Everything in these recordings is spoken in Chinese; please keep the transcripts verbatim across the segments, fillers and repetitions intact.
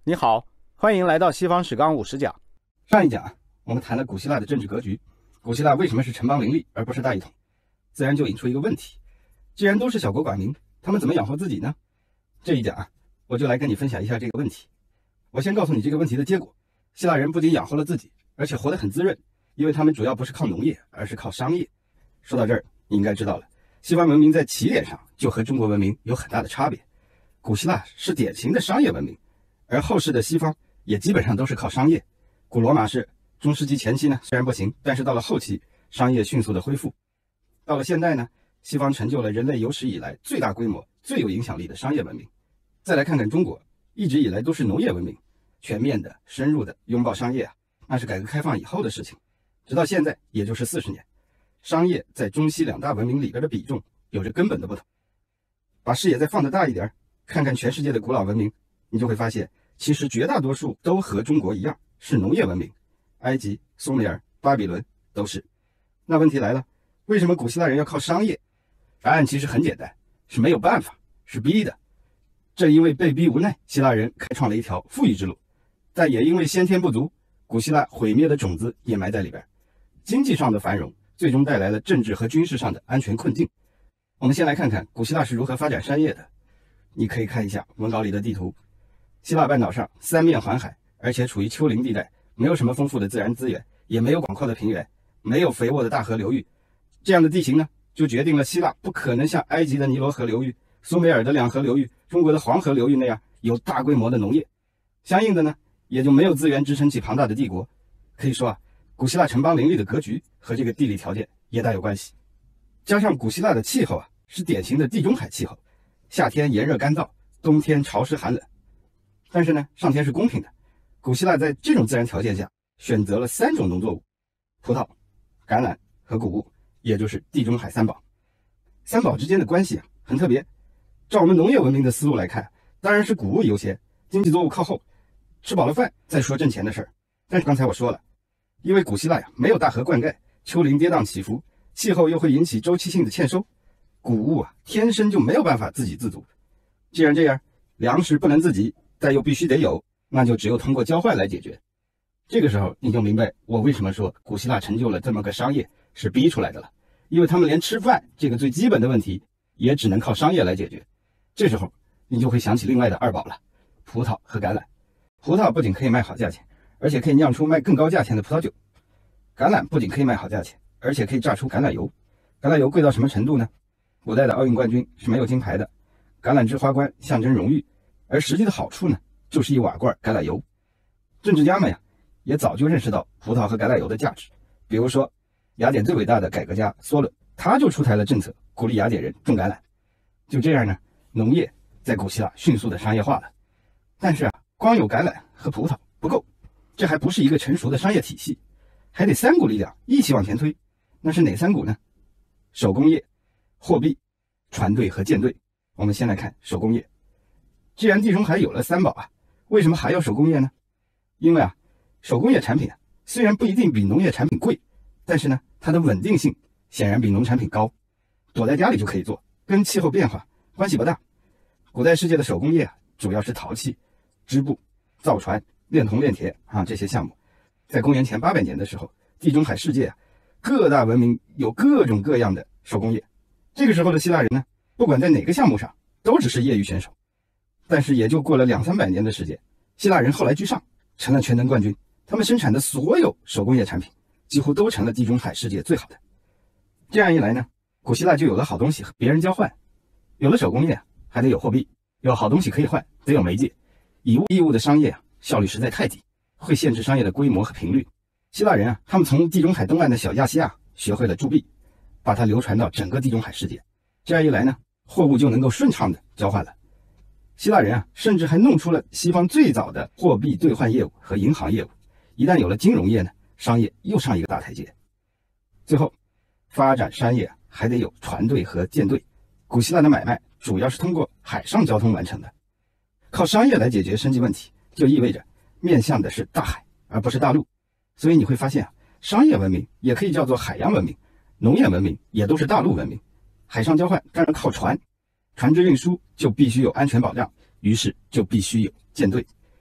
你好，欢迎来到西方史纲五十讲。上一讲啊，我们谈了古希腊的政治格局，古希腊为什么是城邦林立而不是大一统？自然就引出一个问题：既然都是小国寡民，他们怎么养活自己呢？这一讲啊，我就来跟你分享一下这个问题。我先告诉你这个问题的结果：希腊人不仅养活了自己，而且活得很滋润，因为他们主要不是靠农业，而是靠商业。说到这儿，你应该知道了，西方文明在起点上就和中国文明有很大的差别。古希腊是典型的商业文明。而后世的西方也基本上都是靠商业。古罗马是，中世纪前期呢虽然不行，但是到了后期商业迅速的恢复。到了现代呢，西方成就了人类有史以来最大规模、最有影响力的商业文明。再来看看中国，一直以来都是农业文明，全面的、深入的拥抱商业啊，那是改革开放以后的事情。直到现在，也就是四十年，商业在中西两大文明里边的比重有着根本的不同。把视野再放得大一点，看看全世界的古老文明，你就会发现其实绝大多数都和中国一样是农业文明，埃及、苏美尔、巴比伦都是。那问题来了，为什么古希腊人要靠商业？答案其实很简单，是没有办法，是逼的。正因为被逼无奈，希腊人开创了一条富裕之路，但也因为先天不足，古希腊毁灭的种子也埋在里边。经济上的繁荣最终带来了政治和军事上的安全困境。我们先来看看古希腊是如何发展商业的。你可以看一下文稿里的地图，希腊半岛上三面环海，而且处于丘陵地带，没有什么丰富的自然资源，也没有广阔的平原，没有肥沃的大河流域。这样的地形呢，就决定了希腊不可能像埃及的尼罗河流域、苏美尔的两河流域、中国的黄河流域那样有大规模的农业。相应的呢，也就没有资源支撑起庞大的帝国。可以说啊，古希腊城邦林立的格局和这个地理条件也大有关系。加上古希腊的气候啊，是典型的地中海气候，夏天炎热干燥，冬天潮湿寒冷。但是呢，上天是公平的，古希腊在这种自然条件下选择了三种农作物：葡萄、橄榄和谷物，也就是地中海三宝。三宝之间的关系啊很特别。照我们农业文明的思路来看，当然是谷物优先，经济作物靠后，吃饱了饭再说挣钱的事儿。但是刚才我说了，因为古希腊呀没有大河灌溉，丘陵跌宕起伏，气候又会引起周期性的欠收，谷物啊天生就没有办法自给自足。既然这样，粮食不能自给，但又必须得有，那就只有通过交换来解决。这个时候你就明白我为什么说古希腊成就了这么个商业是逼出来的了，因为他们连吃饭这个最基本的问题也只能靠商业来解决。这时候你就会想起另外的二宝了，葡萄和橄榄。葡萄不仅可以卖好价钱，而且可以酿出卖更高价钱的葡萄酒。橄榄不仅可以卖好价钱，而且可以榨出橄榄油。橄榄油贵到什么程度呢？古代的奥运冠军是没有金牌的，橄榄枝花冠象征荣誉，而实际的好处呢，就是一瓦罐橄榄油。政治家们呀，也早就认识到葡萄和橄榄油的价值。比如说，雅典最伟大的改革家梭伦，他就出台了政策，鼓励雅典人种橄榄。就这样呢，农业在古希腊迅速的商业化了。但是啊，光有橄榄和葡萄不够，这还不是一个成熟的商业体系，还得三股力量一起往前推。那是哪三股呢？手工业、货币、船队和舰队。我们先来看手工业。既然地中海有了三宝啊，为什么还要手工业呢？因为啊，手工业产品啊，虽然不一定比农业产品贵，但是呢，它的稳定性显然比农产品高，躲在家里就可以做，跟气候变化关系不大。古代世界的手工业啊，主要是陶器、织布、造船、炼铜炼铁啊这些项目。在公元前八百年的时候，地中海世界啊，各大文明有各种各样的手工业。这个时候的希腊人呢，不管在哪个项目上，都只是业余选手。但是也就过了两三百年的时间，希腊人后来居上，成了全能冠军。他们生产的所有手工业产品，几乎都成了地中海世界最好的。这样一来呢，古希腊就有了好东西和别人交换。有了手工业，还得有货币，有好东西可以换，得有媒介。以物易物的商业啊，效率实在太低，会限制商业的规模和频率。希腊人啊，他们从地中海东岸的小亚细亚学会了铸币，把它流传到整个地中海世界。这样一来呢，货物就能够顺畅的交换了。希腊人啊，甚至还弄出了西方最早的货币兑换业务和银行业务。一旦有了金融业呢，商业又上一个大台阶。最后，发展商业还得有船队和舰队。古希腊的买卖主要是通过海上交通完成的。靠商业来解决生计问题，就意味着面向的是大海，而不是大陆。所以你会发现啊，商业文明也可以叫做海洋文明，农业文明也都是大陆文明。海上交换当然靠船，船只运输就必须有安全保障，于是就必须有舰队。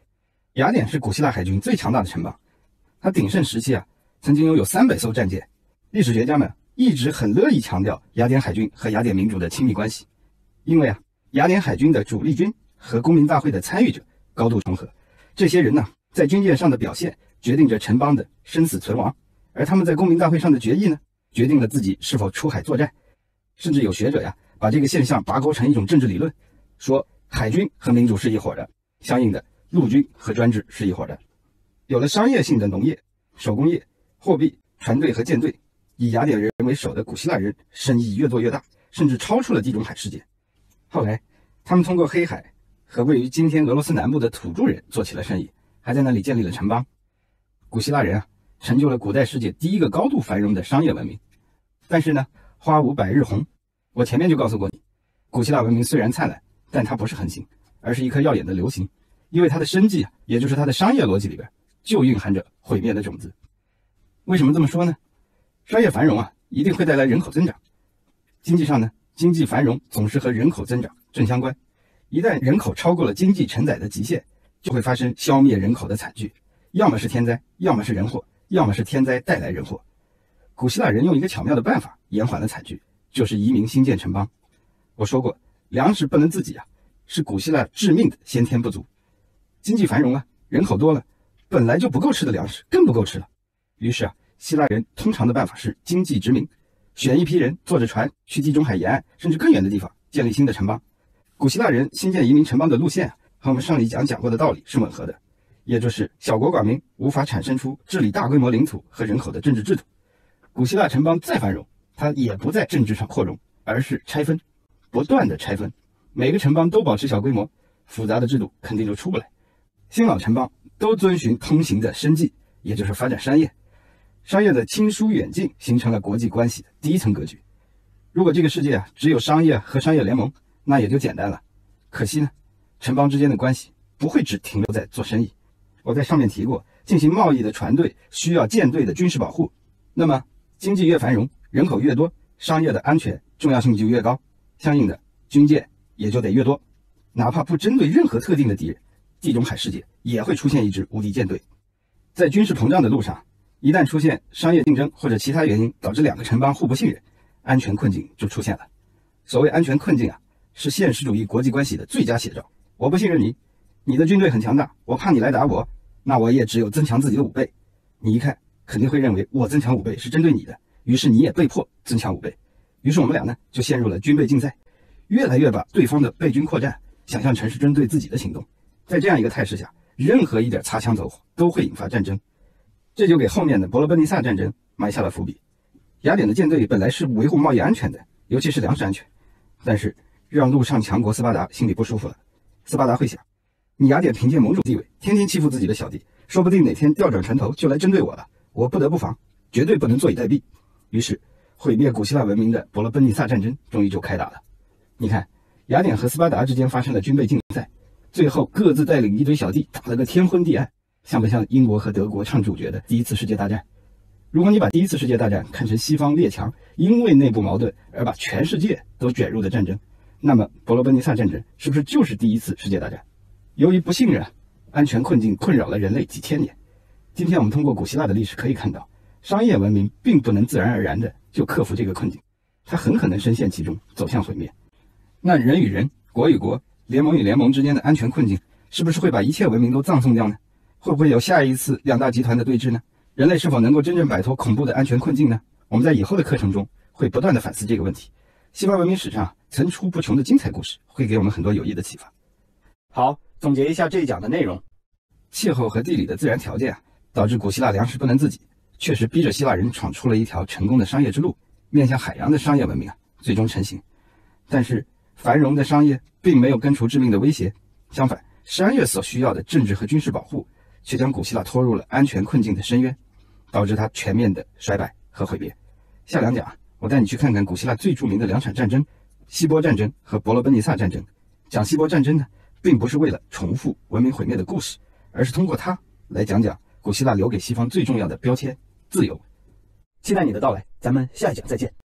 雅典是古希腊海军最强大的城邦，它鼎盛时期啊，曾经拥有三百艘战舰。历史学家们一直很乐意强调雅典海军和雅典民主的亲密关系，因为啊，雅典海军的主力军和公民大会的参与者高度重合，这些人呢，在军舰上的表现决定着城邦的生死存亡，而他们在公民大会上的决议呢，决定了自己是否出海作战。甚至有学者呀，把这个现象拔钩成一种政治理论，说海军和民主是一伙的，相应的陆军和专制是一伙的。有了商业性的农业、手工业、货币、船队和舰队，以雅典人为首的古希腊人生意越做越大，甚至超出了地中海世界。后来他们通过黑海和位于今天俄罗斯南部的土著人做起了生意，还在那里建立了城邦。古希腊人啊，成就了古代世界第一个高度繁荣的商业文明。但是呢，花无百日红，我前面就告诉过你，古希腊文明虽然灿烂，但它不是恒星，而是一颗耀眼的流星，因为它的生计啊，也就是它的商业逻辑里边就蕴含着毁灭的种子。为什么这么说呢？商业繁荣啊，一定会带来人口增长。经济上呢，经济繁荣总是和人口增长正相关。一旦人口超过了经济承载的极限，就会发生消灭人口的惨剧，要么是天灾，要么是人祸，要么是天灾带来人祸。古希腊人用一个巧妙的办法延缓了惨剧，就是移民兴建城邦。我说过，粮食不能自给啊，是古希腊致命的先天不足。经济繁荣了，人口多了，本来就不够吃的粮食更不够吃了。于是啊，希腊人通常的办法是经济殖民，选一批人坐着船去地中海沿岸甚至更远的地方建立新的城邦。古希腊人新建移民城邦的路线啊，和我们上一讲讲过的道理是吻合的，也就是小国寡民无法产生出治理大规模领土和人口的政治制度。古希腊城邦再繁荣，它也不在政治上扩容，而是拆分，不断的拆分。每个城邦都保持小规模，复杂的制度肯定就出不来。新老城邦都遵循通行的生计，也就是发展商业。商业的亲疏远近形成了国际关系的第一层格局。如果这个世界啊只有商业和商业联盟，那也就简单了。可惜呢，城邦之间的关系不会只停留在做生意。我在上面提过，进行贸易的船队需要舰队的军事保护。那么经济越繁荣，人口越多，商业的安全重要性就越高，相应的军舰也就得越多。哪怕不针对任何特定的敌人，地中海世界也会出现一支无敌舰队。在军事膨胀的路上，一旦出现商业竞争或者其他原因导致两个城邦互不信任，安全困境就出现了。所谓安全困境啊，是现实主义国际关系的最佳写照。我不信任你，你的军队很强大，我怕你来打我，那我也只有增强自己的五倍。你一看肯定会认为我增强五倍是针对你的，于是你也被迫增强五倍。于是我们俩呢就陷入了军备竞赛，越来越把对方的备军扩战想象成是针对自己的行动。在这样一个态势下，任何一点擦枪走火都会引发战争。这就给后面的伯罗奔尼撒战争埋下了伏笔。雅典的舰队本来是维护贸易安全的，尤其是粮食安全，但是让陆上强国斯巴达心里不舒服了。斯巴达会想，你雅典凭借盟主地位天天欺负自己的小弟，说不定哪天调转船头就来针对我了，我不得不防，绝对不能坐以待毙。于是毁灭古希腊文明的伯罗奔尼撒战争终于就开打了。你看，雅典和斯巴达之间发生了军备竞赛，最后各自带领一堆小弟打了个天昏地暗，像不像英国和德国唱主角的第一次世界大战？如果你把第一次世界大战看成西方列强因为内部矛盾而把全世界都卷入的战争，那么伯罗奔尼撒战争是不是就是第一次世界大战？由于不信任，安全困境困扰了人类几千年。今天我们通过古希腊的历史可以看到，商业文明并不能自然而然的就克服这个困境，它很可能深陷其中，走向毁灭。那人与人、国与国、联盟与联盟之间的安全困境，是不是会把一切文明都葬送掉呢？会不会有下一次两大集团的对峙呢？人类是否能够真正摆脱恐怖的安全困境呢？我们在以后的课程中会不断的反思这个问题。西方文明史上层出不穷的精彩故事，会给我们很多有益的启发。好，总结一下这一讲的内容。气候和地理的自然条件啊，导致古希腊粮食不能自给，确实逼着希腊人闯出了一条成功的商业之路，面向海洋的商业文明啊，最终成型。但是繁荣的商业并没有根除致命的威胁，相反，商业所需要的政治和军事保护却将古希腊拖入了安全困境的深渊，导致它全面的衰败和毁灭。下两讲我带你去看看古希腊最著名的两场战争，希波战争和伯罗奔尼撒战争。讲希波战争呢，并不是为了重复文明毁灭的故事，而是通过它来讲讲古希腊留给西方最重要的标签——自由。期待你的到来，咱们下一讲再见。